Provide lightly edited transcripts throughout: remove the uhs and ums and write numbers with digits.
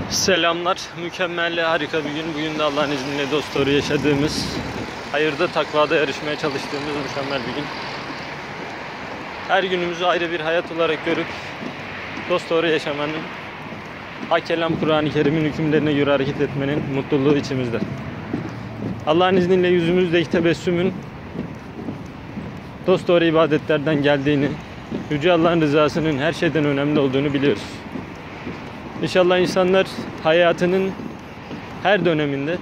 Selamlar. Mükemmel, harika bir gün. Bugün de Allah'ın izniyle dosdoğru yaşadığımız, hayırda takvada yarışmaya çalıştığımız mükemmel bir gün. Her günümüzü ayrı bir hayat olarak görüp dosdoğru yaşamanın, hak kelam Kur'an-ı Kerim'in hükümlerine göre hareket etmenin mutluluğu içimizde. Allah'ın izniyle yüzümüzdeki tebessümün dosdoğru ibadetlerden geldiğini, Yüce Allah'ın rızasının her şeyden önemli olduğunu biliyoruz. İnşallah insanlar hayatının her döneminde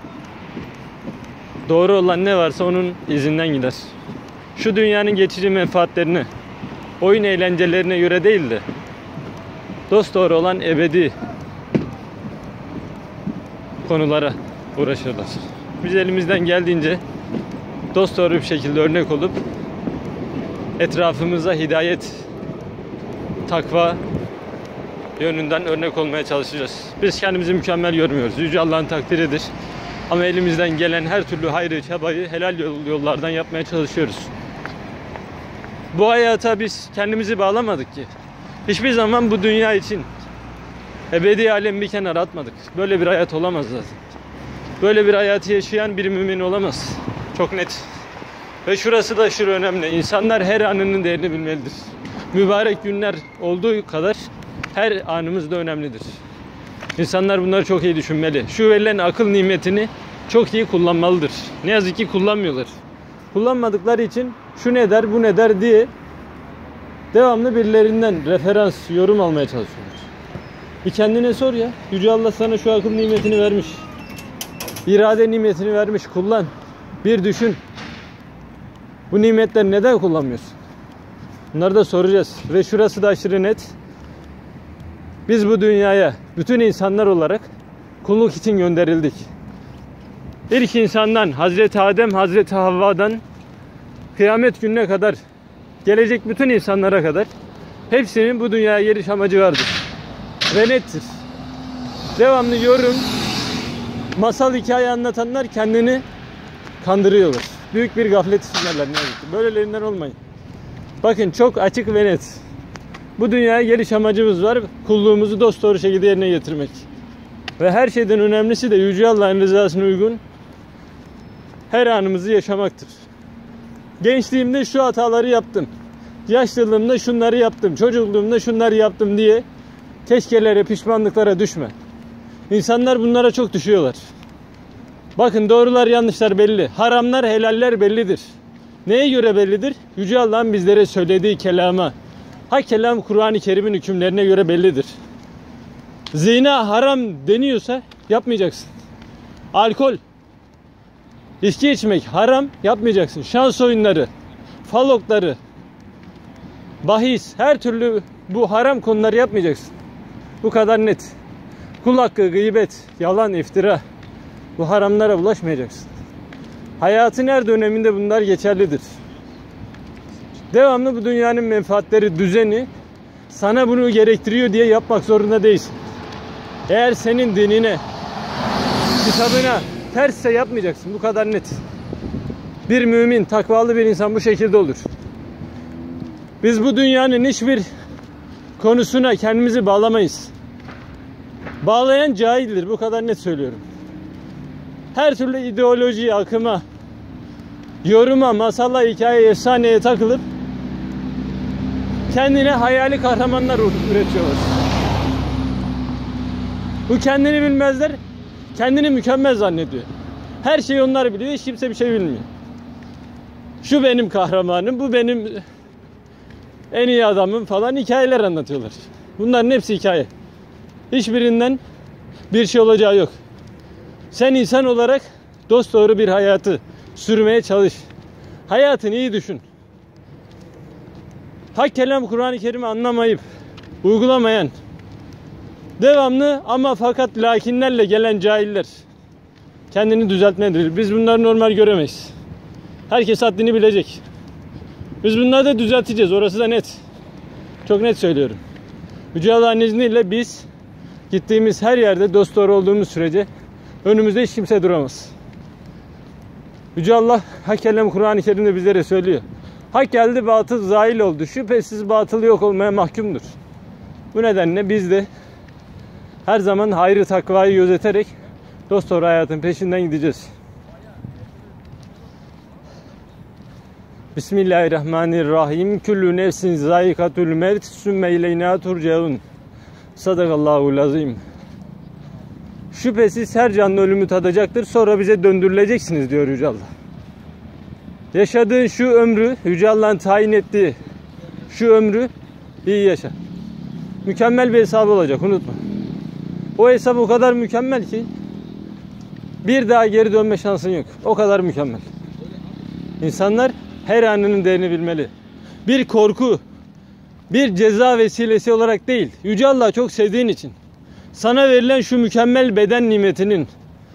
doğru olan ne varsa onun izinden gider. Şu dünyanın geçici menfaatlerine, oyun eğlencelerine göre değil de dosdoğru olan ebedi konulara uğraşırlar. Biz elimizden geldiğince dosdoğru bir şekilde örnek olup etrafımıza hidayet, takva yönünden örnek olmaya çalışacağız. Biz kendimizi mükemmel görmüyoruz. Yüce Allah'ın takdiridir. Ama elimizden gelen her türlü hayrı, çabayı helal yollardan yapmaya çalışıyoruz. Bu hayata biz kendimizi bağlamadık ki. Hiçbir zaman bu dünya için ebedi alemi bir kenara atmadık. Böyle bir hayat olamaz zaten. Böyle bir hayatı yaşayan bir mümin olamaz. Çok net. Ve şurası da aşırı önemli. İnsanlar her anının değerini bilmelidir. Mübarek günler olduğu kadar her anımız da önemlidir. İnsanlar bunları çok iyi düşünmeli. Şu verilen akıl nimetini çok iyi kullanmalıdır. Ne yazık ki kullanmıyorlar. Kullanmadıkları için şu ne der, bu ne der diye devamlı birilerinden referans, yorum almaya çalışıyorlar. Bir kendine sor ya. Yüce Allah sana şu akıl nimetini vermiş. İrade nimetini vermiş. Kullan. Bir düşün. Bu nimetleri neden kullanmıyorsun? Bunları da soracağız. Ve şurası da aşırı net. Biz bu dünyaya bütün insanlar olarak kulluk için gönderildik. İlk insandan, Hazreti Adem, Hazreti Havva'dan kıyamet gününe kadar, gelecek bütün insanlara kadar hepsinin bu dünyaya geliş amacı vardır. Ve nettir. Devamlı yorum, masal hikaye anlatanlar kendini kandırıyorlar. Büyük bir gaflet içindeler ne yazık ki. Böylelerinden olmayın. Bakın çok açık ve net. Bu dünyaya geliş amacımız var. Kulluğumuzu dosdoğru şekilde yerine getirmek. Ve her şeyden önemlisi de Yüce Allah'ın rızasına uygun her anımızı yaşamaktır. Gençliğimde şu hataları yaptım. Yaşlılığımda şunları yaptım. Çocukluğumda şunları yaptım diye keşkelere, pişmanlıklara düşme. İnsanlar bunlara çok düşüyorlar. Bakın doğrular yanlışlar belli. Haramlar helaller bellidir. Neye göre bellidir? Yüce Allah'ın bizlere söylediği kelama. Hak kelam Kur'an-ı Kerim'in hükümlerine göre bellidir. Zina haram deniyorsa yapmayacaksın. Alkol, içki içmek haram, yapmayacaksın. Şans oyunları, falokları, bahis, her türlü bu haram konuları yapmayacaksın. Bu kadar net. Kul hakkı, gıybet, yalan, iftira, bu haramlara bulaşmayacaksın. Hayatın her döneminde bunlar geçerlidir. Devamlı bu dünyanın menfaatleri, düzeni sana bunu gerektiriyor diye yapmak zorunda değilsin. Eğer senin dinine, kitabına tersse yapmayacaksın. Bu kadar net. Bir mümin, takvalı bir insan bu şekilde olur. Biz bu dünyanın hiçbir konusuna kendimizi bağlamayız. Bağlayan cahildir. Bu kadar net söylüyorum. Her türlü ideoloji, akıma, yoruma, masala, hikaye, efsaneye takılıp kendine hayali kahramanlar üretiyorlar. Bu kendini bilmezler, kendini mükemmel zannediyor. Her şeyi onlar biliyor, hiç kimse bir şey bilmiyor. Şu benim kahramanım, bu benim en iyi adamım falan hikayeler anlatıyorlar. Bunların hepsi hikaye. Hiçbirinden bir şey olacağı yok. Sen insan olarak dosdoğru bir hayatı sürmeye çalış. Hayatını iyi düşün. Hak kelam Kur'an-ı Kerim'i anlamayıp uygulamayan, devamlı ama fakat lakinlerle gelen cahiller kendini düzeltmelidir. Biz bunları normal göremeyiz. Herkes haddini bilecek. Biz bunları da düzelteceğiz. Orası da net. Çok net söylüyorum. Yüce Allah'ın izniyle biz gittiğimiz her yerde dosdoğru olduğumuz sürece önümüzde hiç kimse duramaz. Yüce Allah hak kelam Kur'an-ı Kerim'de bizlere söylüyor. Hak geldi, batıl zahil oldu. Şüphesiz batıl yok olmaya mahkumdur. Bu nedenle biz de Her zaman hayrı takvayı gözeterek dosdoğru hayatın peşinden gideceğiz. Bismillahirrahmanirrahim. Küllü nefsin zâikatül mevt sümme ileyna turcaun. Sadakallahul azim. Şüphesiz her canlı ölümü tadacaktır. Sonra bize döndürüleceksiniz diyor Yüce Allah. Yaşadığın şu ömrü, Yüce Allah'ın tayin ettiği şu ömrü iyi yaşa. Mükemmel bir hesabı olacak, unutma. O hesap o kadar mükemmel ki bir daha geri dönme şansın yok. O kadar mükemmel. İnsanlar her anının değerini bilmeli. Bir korku, bir ceza vesilesi olarak değil, Yüce Allah çok sevdiğin için sana verilen şu mükemmel beden nimetinin,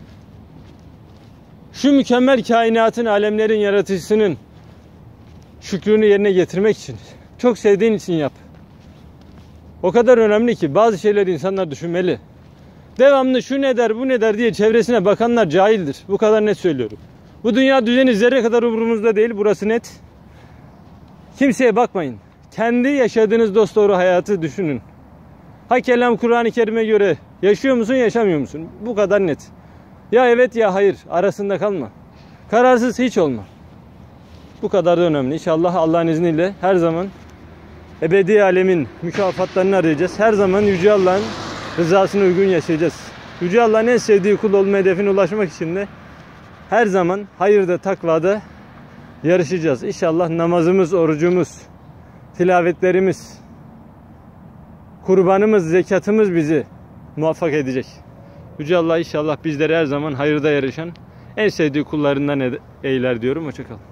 şu mükemmel kainatın, alemlerin yaratıcısının şükrünü yerine getirmek için, çok sevdiğin için yap. O kadar önemli ki bazı şeyleri insanlar düşünmeli. Devamlı şu ne der, bu ne der diye çevresine bakanlar cahildir. Bu kadar net söylüyorum. Bu dünya düzeni zerre kadar umurumuzda değil, burası net. Kimseye bakmayın. Kendi yaşadığınız dosdoğru hayatı düşünün. Ha kelam Kur'an-ı Kerim'e göre yaşıyor musun, yaşamıyor musun? Bu kadar net. Ya evet ya hayır arasında kalma. Kararsız hiç olma. Bu kadar da önemli. İnşallah Allah'ın izniyle her zaman ebedi alemin mükafatlarını arayacağız. Her zaman Yüce Allah'ın rızasına uygun yaşayacağız. Yüce Allah'ın en sevdiği kul olma hedefine ulaşmak için de her zaman hayırda, takvada yarışacağız. İnşallah namazımız, orucumuz, tilavetlerimiz, kurbanımız, zekatımız bizi muvaffak edecek. Yüce Allah inşallah bizleri her zaman hayırda yarışan en sevdiği kullarından eyler diyorum. Hoşça kalın.